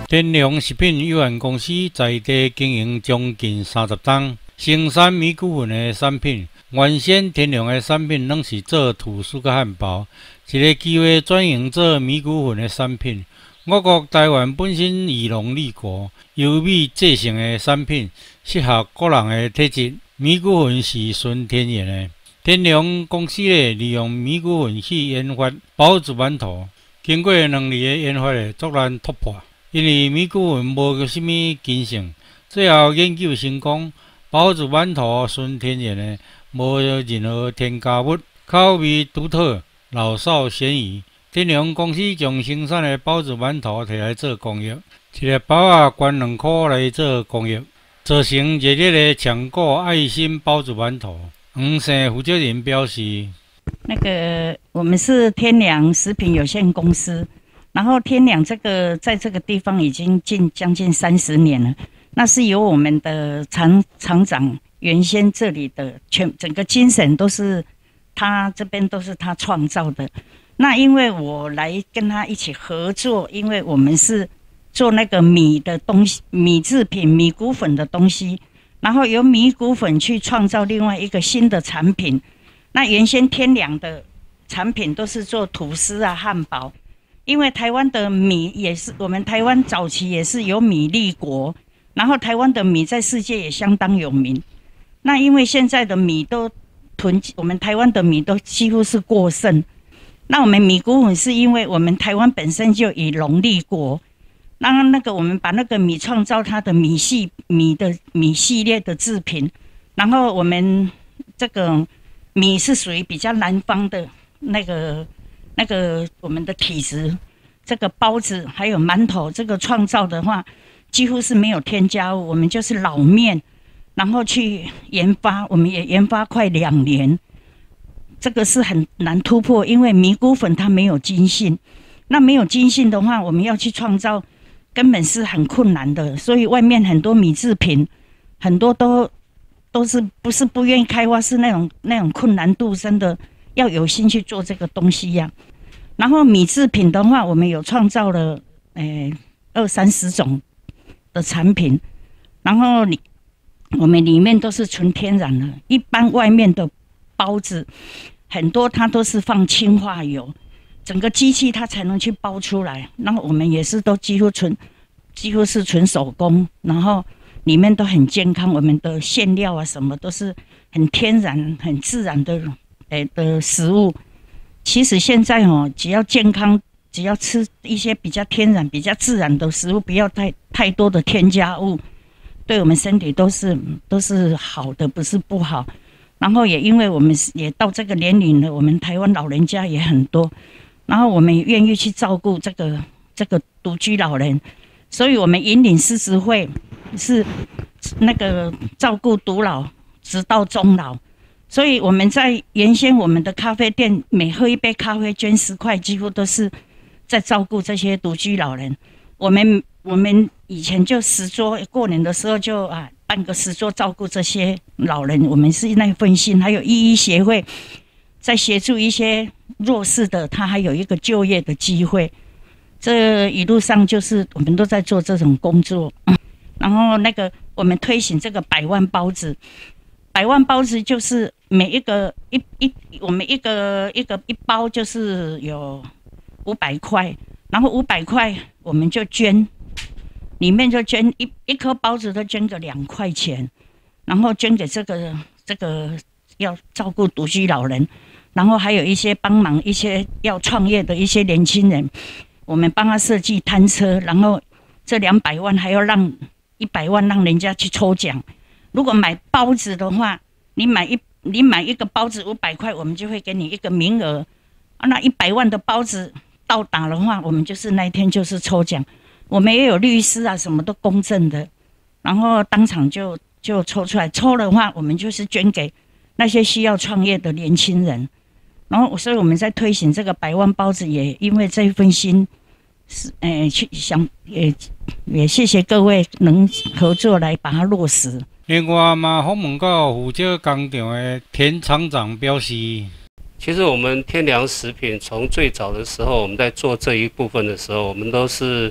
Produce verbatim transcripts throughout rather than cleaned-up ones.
天良食品有限公司在地经营将近三十档，生产米谷粉的产品。原先天良的产品拢是做吐司甲汉堡，一个机会转型做米谷粉的产品。我国台湾本身以农立国，优米制成的产品适合个人的体质。米谷粉是纯天然的。天良公司咧利用米谷粉去研发包子馒头，经过两年的研发咧，足难突破。因为米谷粉无啥物筋性，最后研究成功，包子馒头纯天然的，无任何添加物，口味独特，老少咸宜。天良公司将生产的包子馒头摕来做公益，一个包啊捐两块来做公益，造成热烈的抢购爱心包子馒头。黄姓负责人表示：“ 那个我们是天良食品有限公司。”然后天良这个在这个地方已经近将近三十年了，那是由我们的厂厂长原先这里的全整个精神都是他这边都是他创造的。那因为我来跟他一起合作，因为我们是做那个米的东西，米制品、米谷粉的东西，然后由米谷粉去创造另外一个新的产品。那原先天良的产品都是做吐司啊、汉堡。因为台湾的米也是，我们台湾早期也是有米立国，然后台湾的米在世界也相当有名。那因为现在的米都囤，我们台湾的米都几乎是过剩。那我们米谷粉是因为我们台湾本身就以农立国，那那个我们把那个米创造它的米系米的米系列的制品，然后我们这个米是属于比较南方的那个。那个我们的体质，这个包子还有馒头，这个创造的话，几乎是没有添加物。我们就是老面，然后去研发，我们也研发快两年，这个是很难突破，因为米谷粉它没有筋性，那没有筋性的话，我们要去创造，根本是很困难的。所以外面很多米制品，很多都都是不是不愿意开发，是那种那种困难度真的。要有心去做这个东西呀、啊，然后米制品的话，我们有创造了诶二三十种的产品，然后里我们里面都是纯天然的。一般外面的包子很多它都是放氢化油，整个机器它才能去包出来。然后我们也是都几乎纯几乎是纯手工，然后里面都很健康，我们的馅料啊什么都是很天然、很自然的。诶的食物，其实现在哦，只要健康，只要吃一些比较天然、比较自然的食物，不要太太多的添加物，对我们身体都是都是好的，不是不好。然后也因为我们也到这个年龄了，我们台湾老人家也很多，然后我们也愿意去照顾这个这个独居老人，所以我们引领狮子会是那个照顾独老直到终老。所以我们在原先我们的咖啡店，每喝一杯咖啡捐十块，几乎都是在照顾这些独居老人。我们我们以前就十桌，过年的时候就啊办个十桌照顾这些老人。我们是那份心，还有医医协会在协助一些弱势的，他还有一个就业的机会。这一路上就是我们都在做这种工作。然后那个我们推行这个百万包子。百万包子就是每一个一一我们一个一个一包就是有五百块，然后五百块我们就捐，里面就捐一一颗包子都捐个两块钱，然后捐给这个这个要照顾独居老人，然后还有一些帮忙一些要创业的一些年轻人，我们帮他设计摊车，然后这两百万还要让一百万让人家去抽奖。如果买包子的话，你买一你买一个包子五百块，我们就会给你一个名额。啊，那一百万的包子到达的话，我们就是那一天就是抽奖。我们也有律师啊，什么都公正的，然后当场就就抽出来。抽的话，我们就是捐给那些需要创业的年轻人。然后，所以我们在推行这个百万包子，也因为这一份心，是诶去想也也谢谢各位能合作来把它落实。 另外嘛，访问到负责工厂的田厂长表示， 其实我们天良食品从最早的时候，我们在做这一部分的时候，我们都是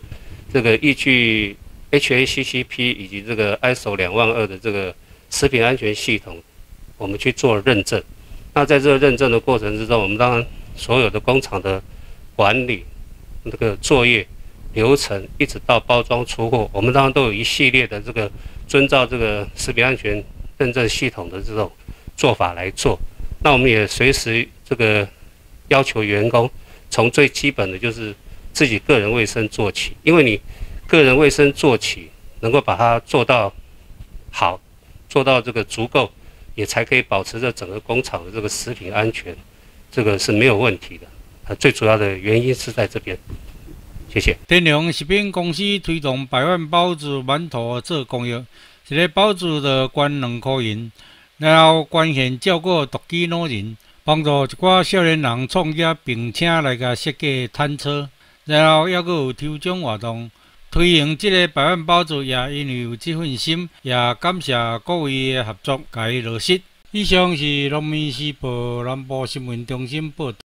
这个依据 H A C C P 以及这个 I S O 两万二的这个食品安全系统，我们去做认证。那在这个认证的过程之中，我们当然所有的工厂的管理、这个作业流程，一直到包装出货，我们当然都有一系列的这个遵照这个食品安全认证系统的这种做法来做。那我们也随时这个要求员工，从最基本的就是自己个人卫生做起，因为你个人卫生做起，能够把它做到好，做到这个足够，也才可以保持着整个工厂的这个食品安全，这个是没有问题的。啊，最主要的原因是在这边。谢谢。 天良食品公司推动百万包子馒头做公益，一个包子就捐两块银，然后捐献照顾独居老人，帮助一寡少年人创业，并且来甲设计摊车，然后还佫有抽奖活动。推行这个百万包子，也因为有这份心，也感谢各位的合作，甲伊落实。以上是农民时报南部新闻中心报道。